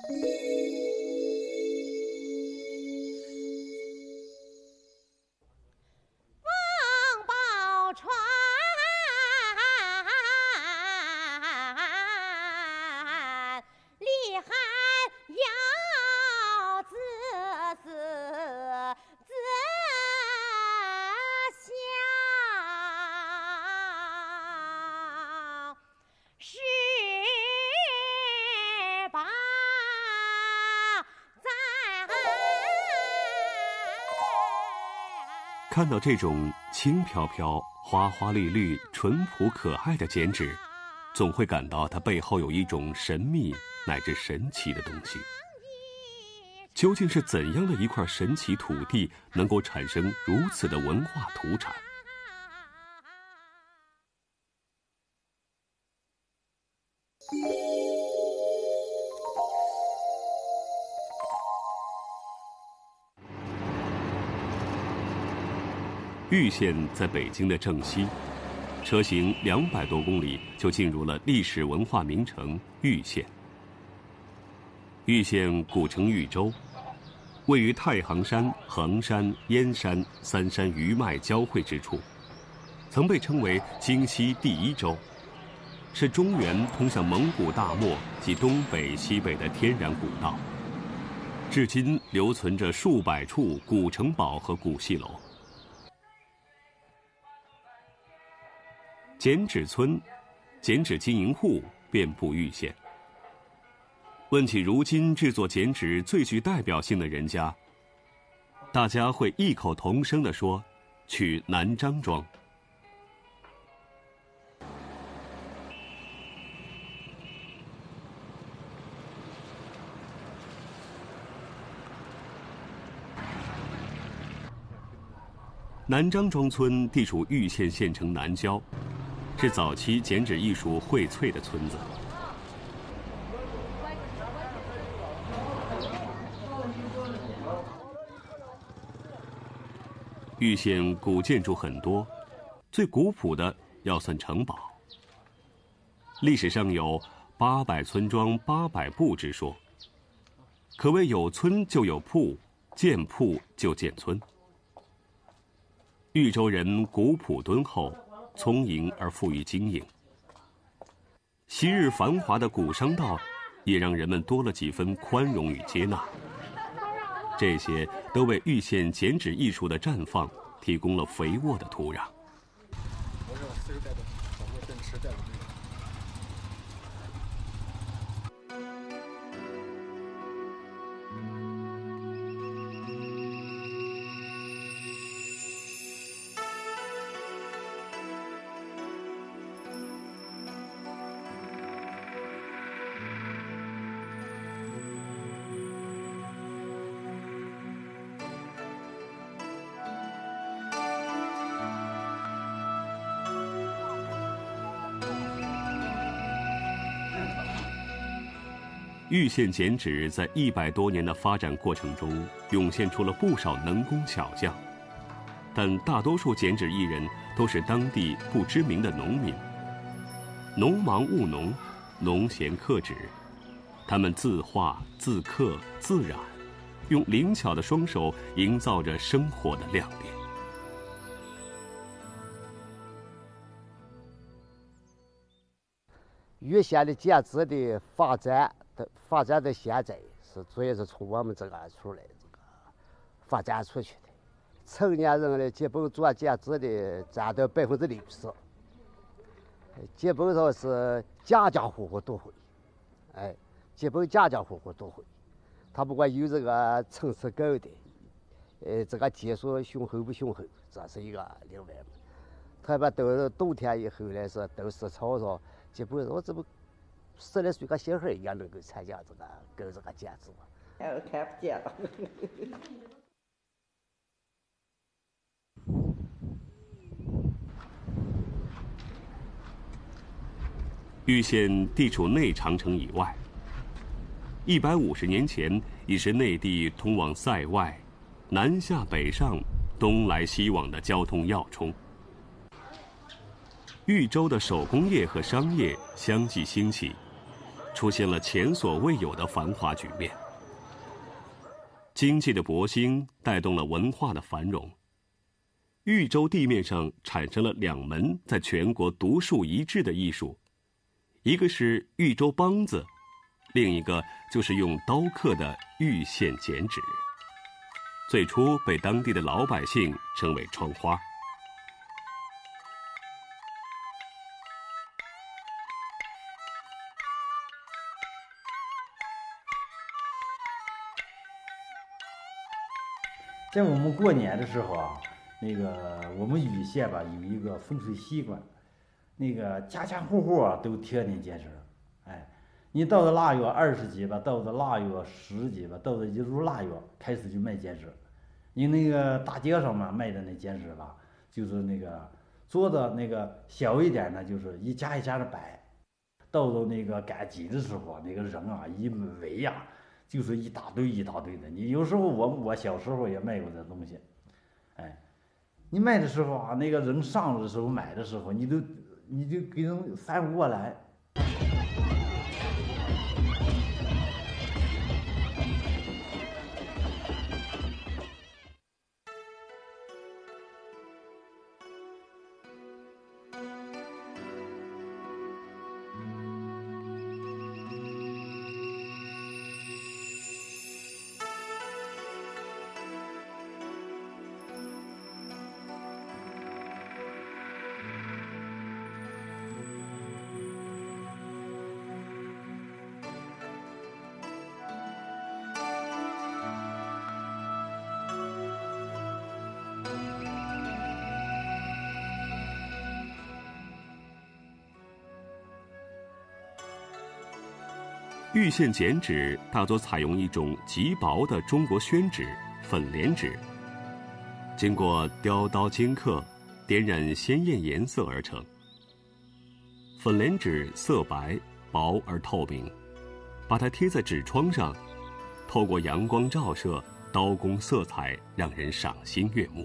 王宝钏厉害要自私自想，是把看到这种轻飘飘、花花绿绿、淳朴可爱的剪纸，总会感到它背后有一种神秘乃至神奇的东西。究竟是怎样的一块神奇土地，能够产生如此的文化土产？玉县在北京的正西，车行200多公里就进入了历史文化名城玉县。玉县古称玉州，位于太行山、衡山、燕山3山余脉交汇之处，曾被称为京西第1州，是中原通向蒙古大漠及东北、西北的天然古道。至今留存着数百处古城堡和古戏楼。剪纸村、剪纸经营户遍布玉县。问起如今制作剪纸最具代表性的人家，大家会异口同声地说，去南张庄。南张庄村地处玉县县城南郊，是早期剪纸艺术荟萃的村子。玉县古建筑很多，最古朴的要算城堡。历史上有800村庄800埠之说，可谓有村就有铺，见铺就见村。玉州人古朴敦厚，聪颖而富于经营。昔日繁华的古商道，也让人们多了几分宽容与接纳。这些都为玉县剪纸艺术的绽放提供了肥沃的土壤。玉县剪纸在100多年的发展过程中，涌现出了不少能工巧匠，但大多数剪纸艺人都是当地不知名的农民。农忙务农，农闲刻纸，他们自画、自刻、自染，用灵巧的双手营造着生活的亮点。 玉县的剪纸的发展到现在是主要是从我们这个出来发展出去的。成年人的基本做剪纸的占到60%，基本上是家家户户都会，基本家家户户都会。他不管有这个层次高的，这个技术雄厚不雄厚，这是一个另外嘛。特别到冬天以后呢，是到市场上，基本上这不10来岁个小孩也能够参加这个搞这个剪纸。 看不见了。 玉县地处内长城以外，150年前已是内地通往塞外、南下北上、东来西往的交通要冲。玉州的手工业和商业相继兴起， 出现了前所未有的繁华局面。经济的勃兴带动了文化的繁荣。豫州地面上产生了2门在全国独树一帜的艺术，一个是豫州梆子，另一个就是用刀刻的豫县剪纸。最初被当地的老百姓称为窗花。 在我们过年的时候啊，我们禹县吧有一个风水习惯，家家户户啊都贴那剪纸。你到了腊月20几吧，到了腊月10几吧，到了一入腊月开始就卖剪纸。你大街上嘛卖的那剪纸吧，就是做的小一点呢，就是一家一家的摆。到了赶集的时候，人啊一围呀，就是一大堆一大堆的。你有时候我小时候也卖过这东西，你卖的时候啊，人上的时候买的时候，你就给人翻不过来。 豫县剪纸大多采用一种极薄的中国宣纸粉莲纸，经过雕刀尖刻，点染鲜艳颜色而成。粉莲纸色白薄而透明，把它贴在纸窗上，透过阳光照射，刀工色彩让人赏心悦目。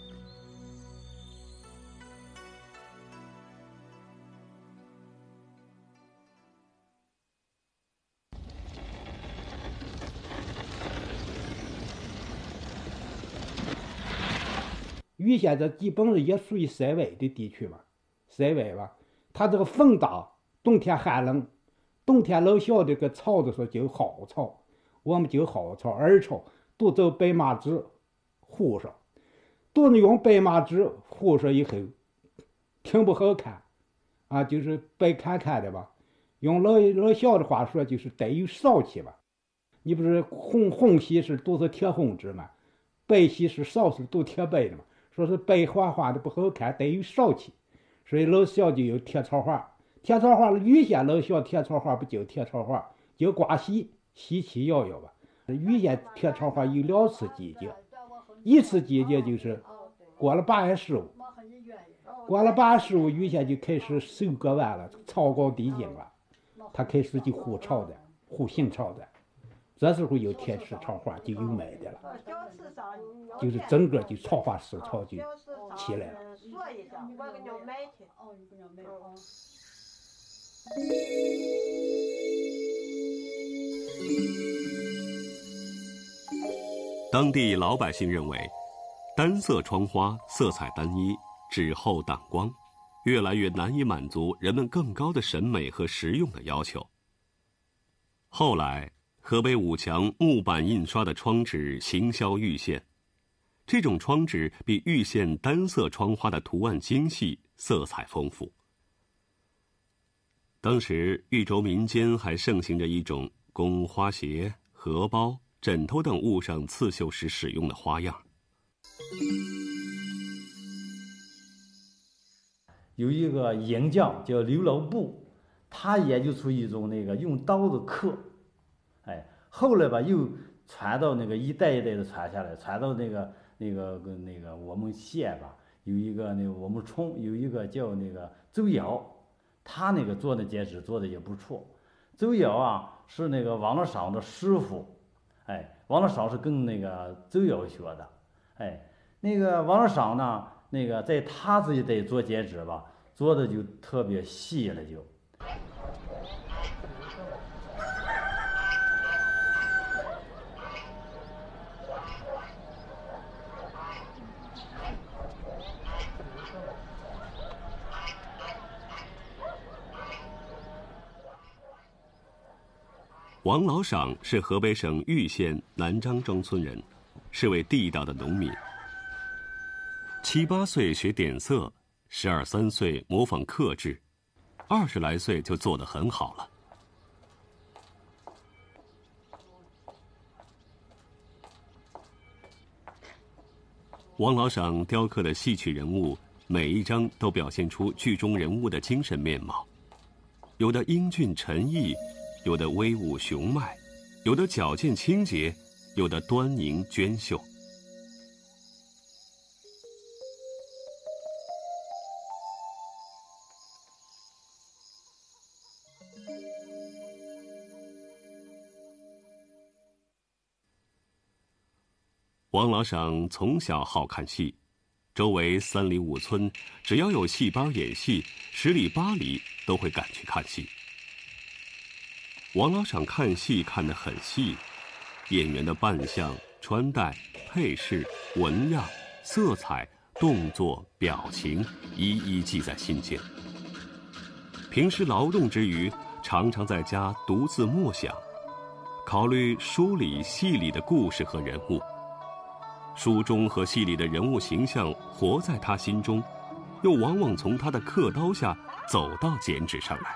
豫县这基本上也属于塞外的地区吧，塞外吧，它这个风大，冬天寒冷，冬天老小这个草的时候就蒿草，我们就蒿草、耳草都走白麻纸糊上，都是用白麻纸糊上以后，挺不好看，啊，就是白看看的吧。用老小的话说，就是带有臊气吧。你不是红喜是都是贴红纸嘛，白喜是臊是都贴白的嘛。说是白花花的不好看，带有臊气，所以老小就有贴草花。贴草花，豫县老小贴草花不就贴草花，就刮喜，喜气摇摇吧。豫县贴草花有2次季节，一次季节就是过了8月15，过了8月15，豫县就开始收割完了，草高地净了，他开始就护草的，护新草的。这时候有贴纸草花就有卖的了，就是整个就草花市场就起来了。 当地老百姓认为，单色窗花色彩单一，纸厚挡光，越来越难以满足人们更高的审美和实用的要求。后来河北武强木板印刷的窗纸行销豫县，这种窗纸比豫县单色窗花的图案精细，色彩丰富。当时豫州民间还盛行着一种供花鞋、荷包、枕头等物上刺绣时使用的花样。 有一个银匠叫刘老布，他研究出一种用刀子刻。后来吧，又传到一代一代的传下来，传到我们县吧，有一个我们村有一个叫周尧，他做的剪纸做的也不错。周尧啊是王老赏的师傅，王老赏是跟周尧学的，王老赏呢在他这一代做剪纸吧，做的就特别细了就。 王老赏是河北省玉县南张庄村人，是位地道的农民。7、8岁学点色，12、13岁模仿刻制，20来岁就做得很好了。王老赏雕刻的戏曲人物，每一张都表现出剧中人物的精神面貌，有的英俊沉毅，有的威武雄迈，有的矫健清洁，有的端凝娟秀。王老赏从小好看戏，周围3里5村，只要有戏班演戏，10里8里都会赶去看戏。王老赏看戏看得很细，演员的扮相、穿戴、配饰、纹样、色彩、动作、表情，一一记在心间。平时劳动之余，常常在家独自默想，考虑书里戏里的故事和人物。书中和戏里的人物形象活在他心中，又往往从他的刻刀下走到剪纸上来。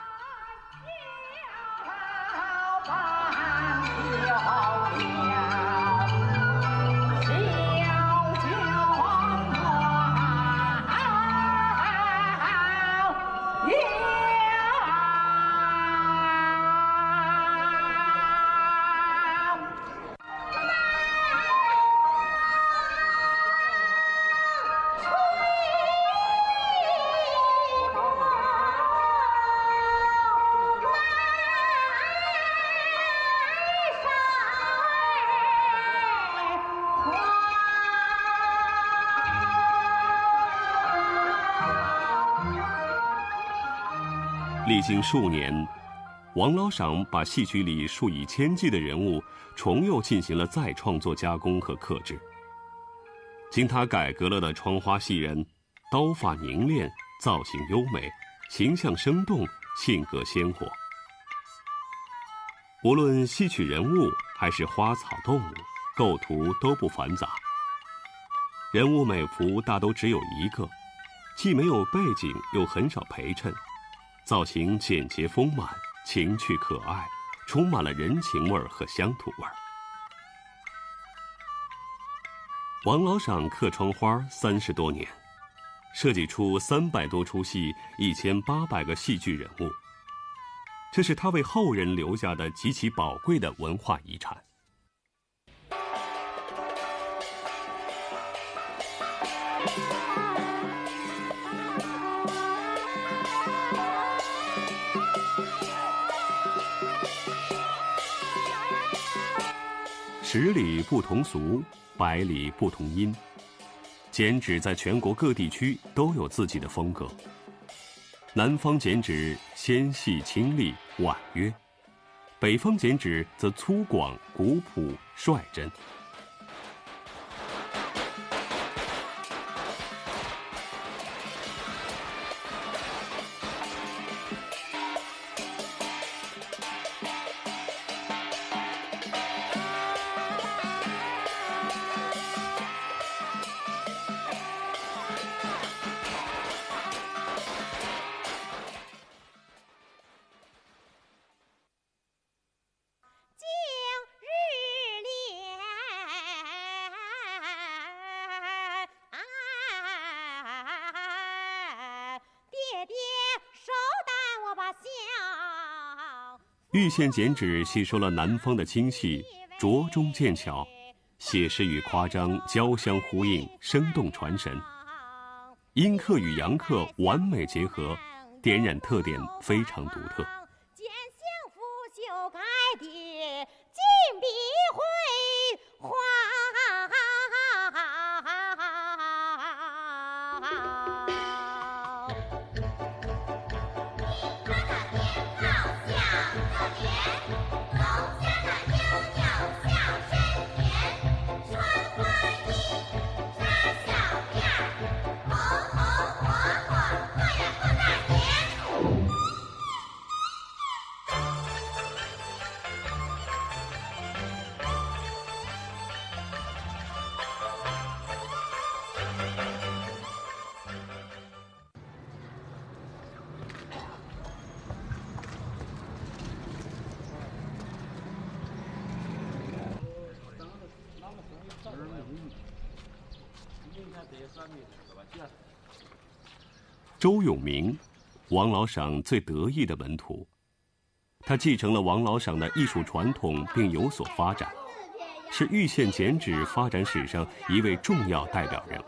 历经数年，王老赏把戏曲里数以千计的人物重又进行了再创作加工和刻制。经他改革了的窗花戏人，刀法凝练，造型优美，形象生动，性格鲜活。无论戏曲人物还是花草动物，构图都不繁杂。人物每幅大都只有一个，既没有背景，又很少陪衬。造型简洁丰满，情趣可爱，充满了人情味和乡土味。王老赏刻窗花30多年，设计出300多出戏，1800个戏剧人物，这是他为后人留下的极其宝贵的文化遗产。10里不同俗，100里不同音。剪纸在全国各地区都有自己的风格。南方剪纸纤细清丽婉约，北方剪纸则粗犷古朴率真。玉县剪纸吸收了南方的精细，拙中见巧，写实与夸张交相呼应，生动传神。阴刻与阳刻完美结合，点染特点非常独特。 见相腐朽改的金碧辉煌。 周永明，王老赏最得意的门徒。他继承了王老赏的艺术传统，并有所发展，是玉县剪纸发展史上一位重要代表人物。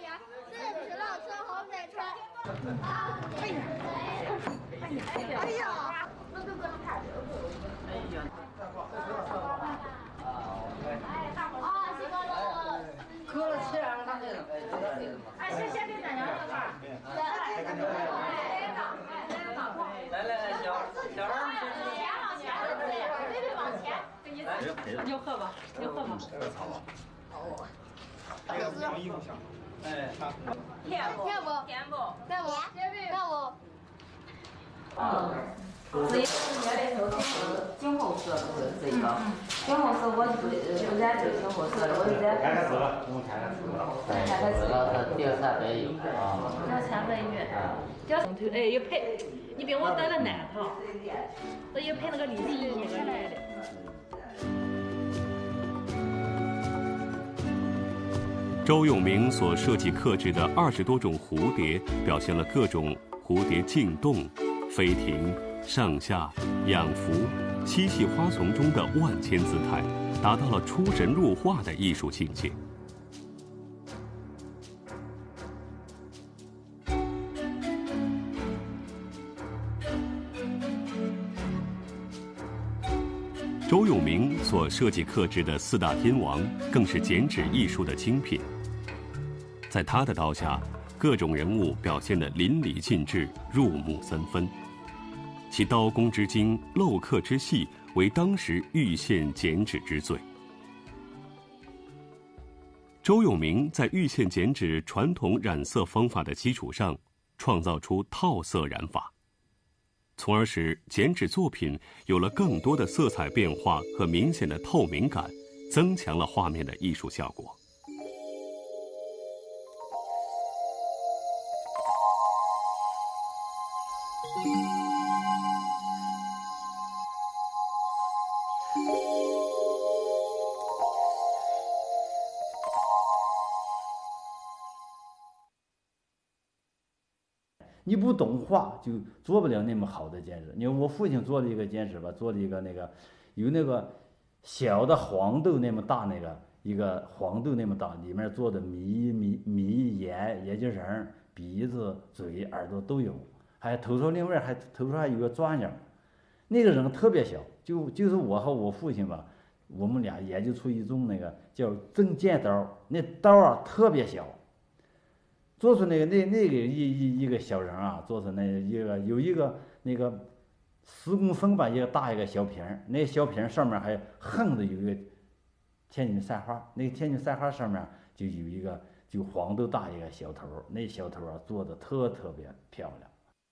就喝吧，就喝吧。甜不？甜不？甜不？甜不？甜不？ 这应该都是今后色，不是这个。今后色我不染这今后色的，我是染。看看字了，我们看看字了。看看字了，调查白玉啊。调查白玉。调查头，哎，又配，你比我带了难哈，这又配那个立体那个来的。 周永明所设计刻制的20多种蝴蝶，表现了各种蝴蝶进动、飞停、上下、养伏、嬉戏花丛中的万千姿态，达到了出神入化的艺术境界。周永明所设计刻制的4大天王，更是剪纸艺术的精品。在他的刀下，各种人物表现得淋漓尽致，入木三分。其刀工之精、镂刻之细，为当时玉县剪纸之最。周永明在玉县剪纸传统染色方法的基础上，创造出套色染法，从而使剪纸作品有了更多的色彩变化和明显的透明感，增强了画面的艺术效果。 你不懂画就做不了那么好的剪纸。你看我父亲做的一个剪纸吧，做了一个有那个小的黄豆那么大一个黄豆那么大，里面做的米眼睛人、鼻子、嘴、耳朵都有，还头上另外头上还有个钻眼，那个人特别小，就是我和我父亲吧，我们俩研究出一种那个叫增剪刀，那刀啊特别小。做出那个一个小人啊，做出有一个那个10公分吧，一个大一个小瓶儿，那小瓶儿上面还横着有一个天津赛花，那个天津赛花上面就有一个就黄豆大一个小头，那小头啊做的特别漂亮。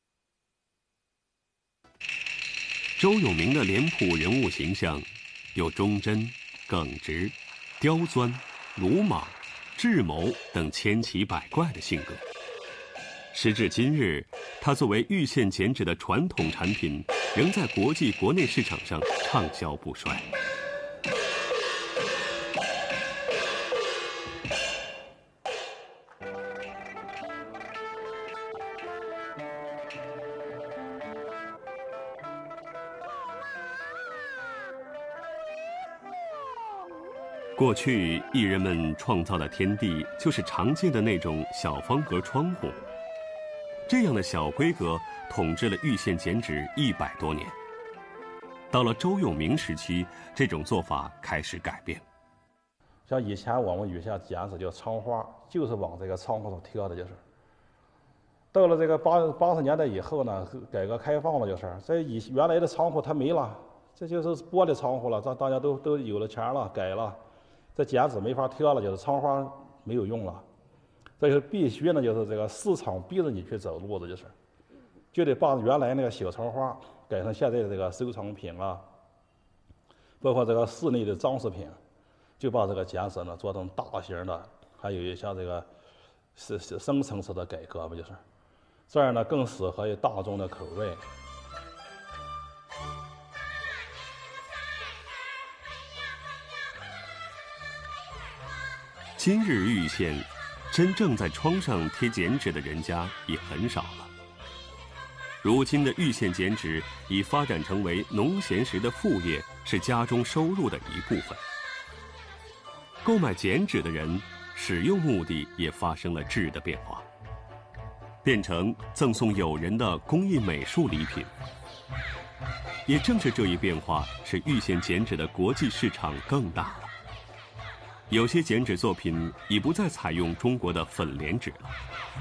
周永明的脸谱人物形象有忠贞、耿直、刁钻、鲁莽、智谋等千奇百怪的性格。时至今日，它作为玉县剪纸的传统产品，仍在国际国内市场上畅销不衰。过去艺人们创造的天地就是常见的那种小方格窗户，这样的小规格统治了玉县剪纸100多年。到了周永明时期，这种做法开始改变。 像以前我们玉县剪纸叫窗花，就是往这个窗户上贴的，就是。到了这个80年代以后呢，改革开放了，就是这原来的窗户它没了，这就是玻璃窗户了，大家都有了钱了，改了。这剪纸没法贴了，就是窗花没有用了，这就必须呢，就是这个市场逼着你去走路的，就得把原来那个小窗花改成现在的这个收藏品啊，包括这个室内的装饰品，就把这个剪纸呢做成大型的，还有一项这个是深层次的改革吧，这样呢更适合于大众的口味。 今日玉县真正在窗上贴剪纸的人家也很少了。如今的玉线剪纸已发展成为农闲时的副业，是家中收入的一部分。购买剪纸的人，使用目的也发生了质的变化，变成赠送友人的工艺美术礼品。也正是这一变化，使玉线剪纸的国际市场更大了。有些剪纸作品已不再采用中国的粉莲纸了。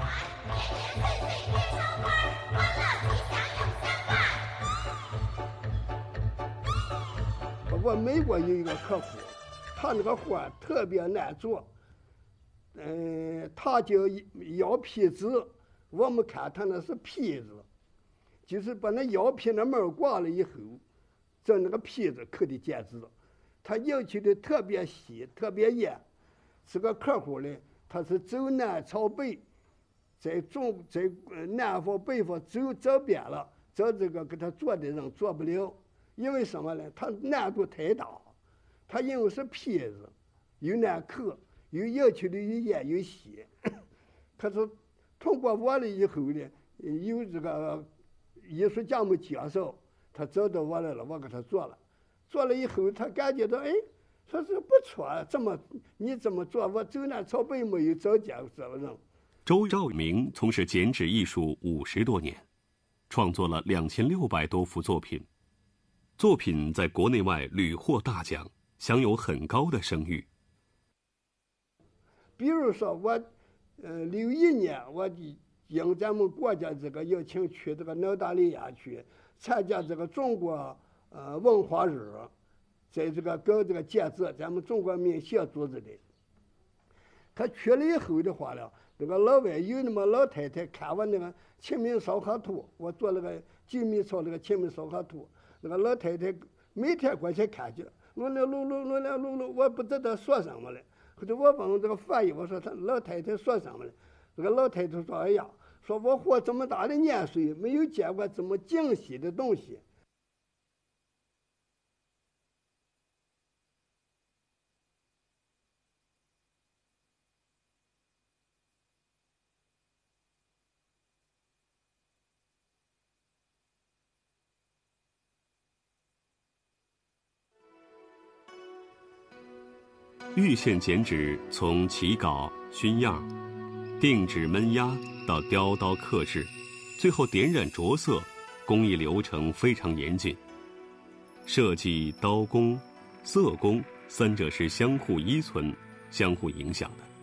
我美国有一个客户，他那个活特别难做，他就要坯子，我们看他那是坯子，就是把那药坯那门挂了以后，在那个坯子刻的剪纸，他要求的特别细，特别严。这个客户呢，他是走南朝北，在南方北方走遍了，这个给他做的人做不了。因为什么呢？它难度太大，它因为是坯子，又难刻，又要求的又严又细。可是通过我了以后呢，有这个艺术家们介绍，他找到我来了，我给他做了。做了以后，他感觉到哎，说是不错，你这么做，我走南朝北没有找见这个人。 周兆明从事剪纸艺术50多年，创作了2600多幅作品。作品在国内外屡获大奖，享有很高的声誉。 比如说我，61年我应咱们国家这个邀请去这个澳大利亚去参加这个中国文化日，在这个搞这个剪纸，咱们中国民协组织的。他去了以后的话呢，那个老外有那么老太太看我那个清明烧烤图，我做那个9米长那个清明烧烤图。那个老太太每天过去看去，我不知道说什么了。后头我问这个翻译，我说他老太太说什么了？这个老太太说：“哎呀，说我活这么大的年岁，没有见过这么精细的东西。” 玉线剪纸从起稿、熏样、定纸焖压到雕刀刻制，最后点染着色，工艺流程非常严谨。设计、刀工、色工三者是相互依存、相互影响的。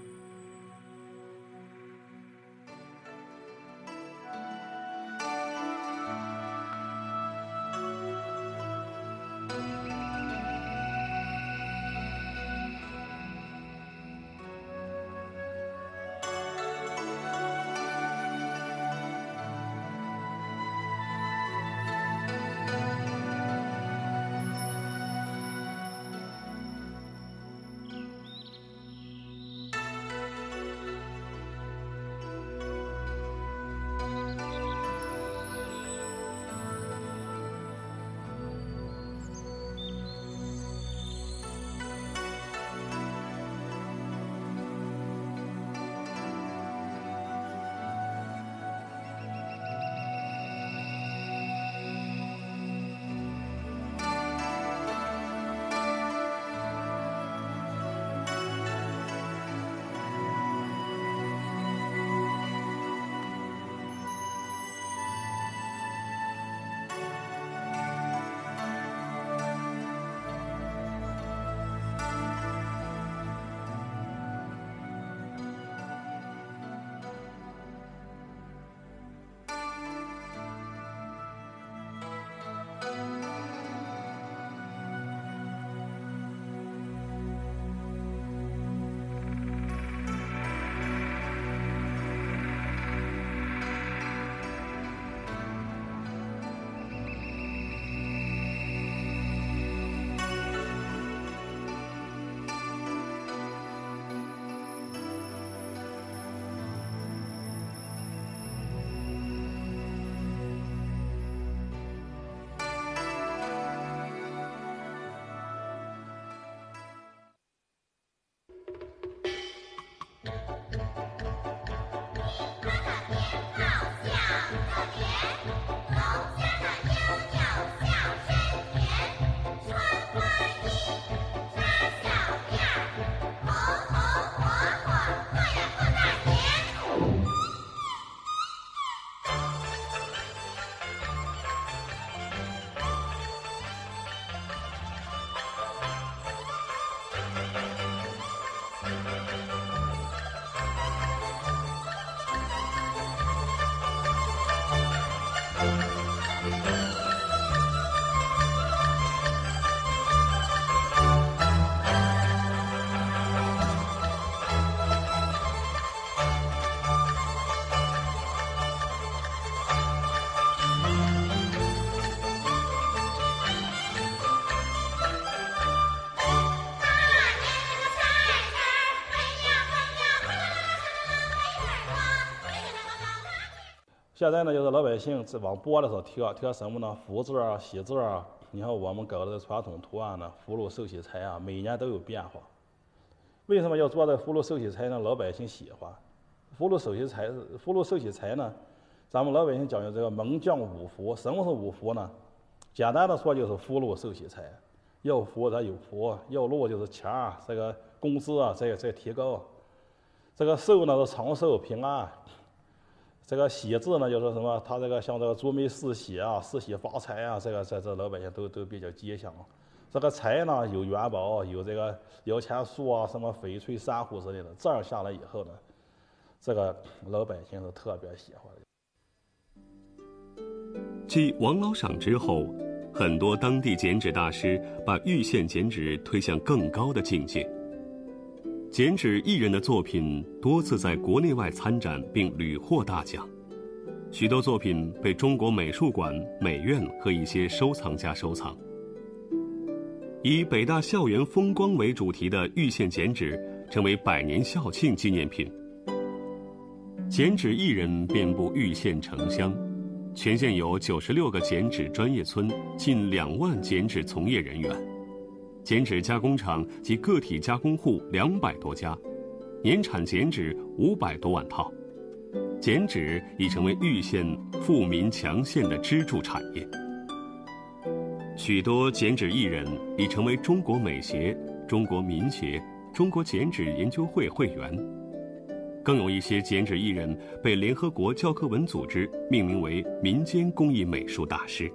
现在呢，就是老百姓往脖子上贴什么呢？福字啊、喜字啊。你看我们搞的传统图案呢，福禄寿喜财啊，每年都有变化。为什么要做这福禄寿喜财呢？老百姓喜欢。福禄寿喜财呢，咱们老百姓讲究这个猛将五福。什么是五福呢？简单的说就是福禄寿喜财。要福咱有福，要禄就是钱儿，这个工资啊在提高。这个寿呢是长寿平安。这个喜字呢，就是什么？他这个像这个竹梅四喜啊，四喜发财啊，这老百姓都比较吉祥。这个财呢，有元宝，有这个摇钱树啊，什么翡翠珊瑚之类的。这样下来以后呢，这个老百姓是特别喜欢的。 继王老赏之后，很多当地剪纸大师把玉线剪纸推向更高的境界。剪纸艺人的作品多次在国内外参展并屡获大奖，许多作品被中国美术馆、美院和一些收藏家收藏。以北大校园风光为主题的玉线剪纸成为100年校庆纪念品。剪纸艺人遍布玉县城乡，全县有96个剪纸专业村，近2万剪纸从业人员。剪纸加工厂及个体加工户200多家，年产剪纸500多万套。剪纸已成为玉县富民强县的支柱产业。许多剪纸艺人已成为中国美协、中国民协、中国剪纸研究会会员，更有一些剪纸艺人被联合国教科文组织命名为民间工艺美术大师。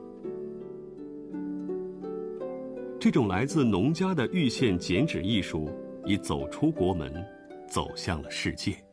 这种来自农家的玉线剪纸艺术已走出国门，走向了世界。